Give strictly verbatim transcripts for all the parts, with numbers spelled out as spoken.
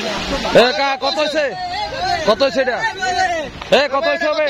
কত হয়েছে কত হয়েছে এটা এ কত হয়েছে হবে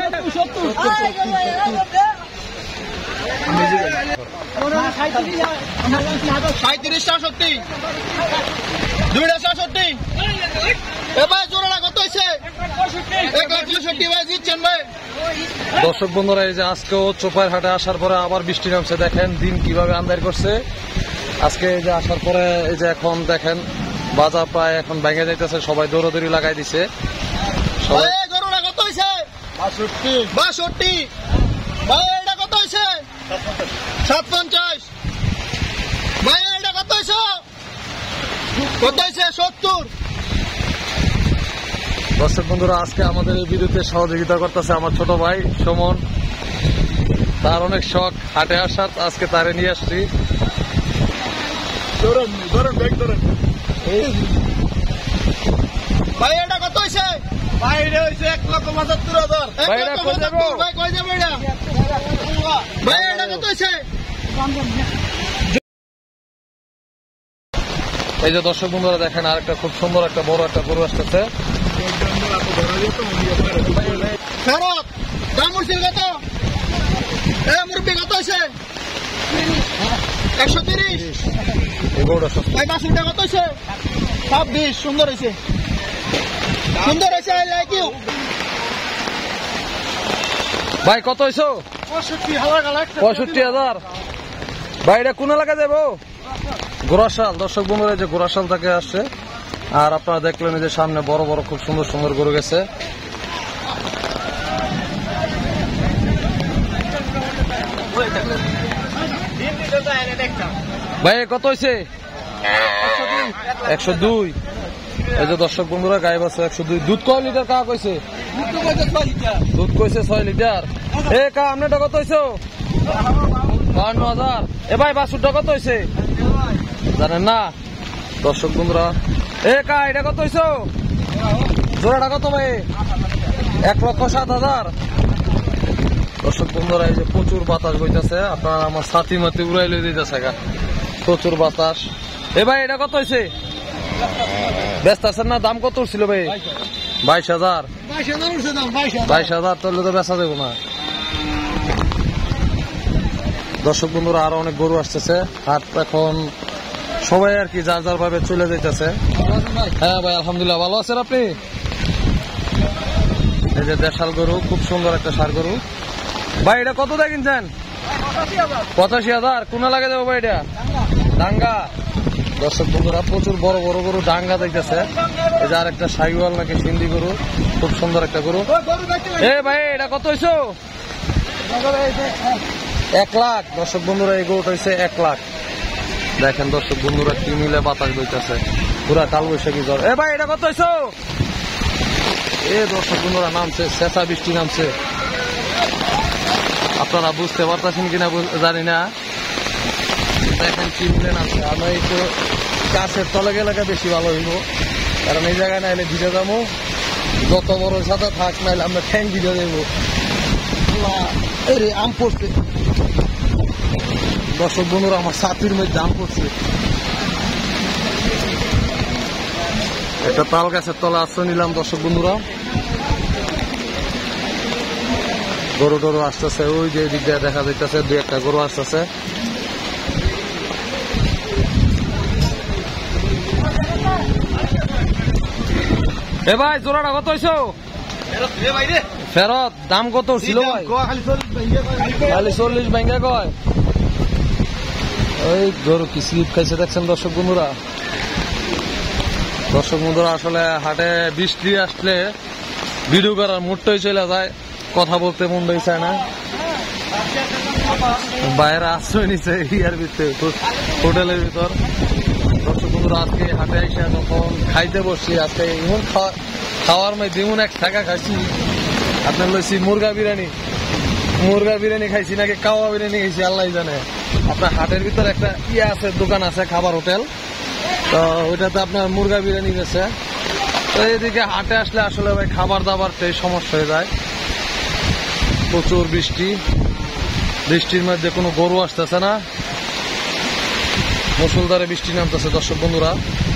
সাঁত্রিশ সাতষট্টি দুইটা সাতষট্টি এবার জোড়া কত হয়েছে এক লাখ চৌষট্টি ভাই জিতছেন ভাই। দর্শক বন্ধুরা এই যে আজকেও চোপাইর হাটে আসার পরে আবার বৃষ্টি নামছে, দেখেন দিন কিভাবে আন্দার করছে। আজকে এই যে আসার পরে এই যে এখন দেখেন বাজার প্রায় এখন ভেঙে যাইতেছে, সবাই দৌড়াদৌড়ি লাগাই দিছে। সবাই জোড়া কত হয়েছে বাষট্টি বাষট্টি ভাই এটা কত হয়েছে সাত পঞ্চাশ ভাই এটা কত হয়েছে কত হয়েছে সত্তর। দর্শক বন্ধুরা আজকে আমাদের এই ভিডিওতে সহযোগিতা করতেছে আমার ছোট ভাই সুমন, তার অনেক শখ হাটে আসার, আজকে তারে নিয়ে আসছি। ভাই এটা কত হয়েছে ভাই এটা হয়েছে এক লক্ষ পঁচাত্তর হাজার ভাই এটা কই যাবো ভাই কই যাবো এটা ভাই এটা কত হয়েছে। এই যে দর্শক বন্ধুরা দেখেন আরেকটা খুব সুন্দর একটা বড় একটা গরু আসতেছে। ফেরত দাম হচ্ছে কত এ মুরব্বি কত হয়েছে একশো তিরিশ এই গরুটা ভাই বাসুরটা কত হয়েছে ছাব্বিশ সুন্দর হয়েছে সুন্দর হয়েছে আই লাইক ইউ। ভাই কত হয়েছে পঁয়ষট্টি হাজার পঁয়ষট্টি হাজার ভাই এটা কোন এলাকা যাবো গোরাশাল। দর্শক বন্ধুরা যে গোরাশাল থেকে আসছে, আর আপনারা দেখলেন যে সামনে বড় বড় খুব সুন্দর সুন্দর গরু গেছে। ভাই কত হয়েছে একশো দুই। এই যে দর্শক বন্ধুরা গায়ে বাচ্চা একশো দুই। দুধ কয় লিটার কাহা কইছে দুধ কইছে ছয় লিটার। এ কা আপনারটা কত হয়েছে বাহান্ন হাজার। এ ভাই বাছুরটা কত হয়েছে জানেন না দর্শক বন্ধুরা। এ কা এটা কত হয়েছে জোড়াটা কত ভাই এক লক্ষ সাত হাজার। দর্শক বন্ধুরা এই যে প্রচুর বাতাস বইতেছে, আপনার আমার ছাতি মাতি উড়াই লই দিতেছে গা, প্রচুর বাতাস। এ ভাই এটা কত হয়েছে ব্যস্ত আছেন না? দাম কত ছিল ভাই বাইশ হাজার বাইশ হাজার তাহলে তো বেচা দেবো না। দর্শক বন্ধুরা আরো অনেক গরু আসতেছে, হাট এখন সবাই আর কি যার যার ভাবে চলে যাইতেছে। হ্যাঁ ভাই আলহামদুলিল্লাহ ভালো আছেন আপনি? এই যে দেশাল গরু খুব সুন্দর একটা ষাঁড় গরু। ভাই এটা কত দিয়ে কিনছেন? পঁচাশি হাজার। কোন লাগে যাবো ভাই এটা? ডাঙ্গা। দর্শক বন্ধুরা প্রচুর বড় বড় গরু ডাঙ্গা দেখতেছে। এই যে আর একটা সাইওয়াল নাকি সিন্ধি গরু, খুব সুন্দর একটা গরু। এ ভাই এটা কত হয়েছে? এক লাখ। দর্শক বন্ধুরা এই গরুটা হয়েছে এক লাখ। দেখেন দর্শক বন্ধুরা কি মিলে বাতাস বইতেছে, পুরা কাল বৈশাখী জ্বর। এ ভাই এটা কত হয়েছে? এ দর্শক বন্ধুরা নামছে, শেষা বৃষ্টি নামছে, আপনারা বুঝতে পারতেছেন কিনা জানি না। দেখেন কি মিলে নামছে। আমরা একটু গাছের তলে গেলে বেশি ভালো হইব, কারণ এই জায়গায় নাইলে ভিজে যাবো, যত বড় সাথে থাক নাইলে আমরা ঠ্যাং ভিজে দেবো। আম পড়ছে দর্শক বন্ধুরা, আমার ছাতির মধ্যে আম পড়ছে। একটা তাল গাছের তলা আশ্রয় নিলাম দর্শক বন্ধুরা। গরু টরু আসতেছে, ওই যে দিক দিয়ে দেখা যাইতেছে দুই একটা গরু আসতেছে। এ ভাই জোড়াটা কত হয়েছে ফেরত? দাম কত ছিল ভাই? খালি চল্লিশ ব্যাঙ্গা কয়। ওই গরু কি স্লিপ খাইছে দেখছেন দর্শক বন্ধুরা। দর্শক বন্ধুরা আসলে হাটে বৃষ্টি আসলে ভিডিও করার মুডটাই চলে যায়, কথা বলতে মন চায় না। বাইরে আশ্রয় নিচ্ছে ইয়ার ভিতরে হোটেলের ভিতর। দর্শক বন্ধুরা আজকে হাটে এসে যখন খাইতে বসছি, আজকে এমন খাওয়ার মধ্যে যেমন এক টাকা খাইছি, আপনার লইছি মুরগা বিরিয়ানি। মুরগা বিরিয়ানি খাইছি নাকি কাওয়া বিরিয়ানি খাইছি আল্লাহ জানে। আপনার হাটের ভিতরে একটা ইয়ে আছে, দোকান আছে খাবার হোটেল, তো ওইটাতে আপনার মুরগা বিরিয়ানি গেছে। তো এইদিকে হাটে আসলে আসলে ভাই খাবার দাবার সমস্যা হয়ে যায়। প্রচুর বৃষ্টি, বৃষ্টির মধ্যে কোনো গরু আসতেছে না, মুষলধারে বৃষ্টি নামতেছে দর্শক বন্ধুরা।